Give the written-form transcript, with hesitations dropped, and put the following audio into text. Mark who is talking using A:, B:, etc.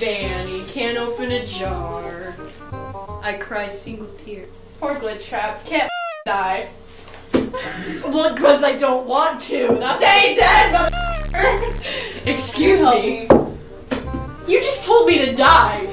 A: Vanny can't open a jar. I cry single tear.
B: Poor Glitch Trap. Can't die.
A: Well, because I don't want to.
B: Stay dead, mother.
A: Excuse me. You just told me to die.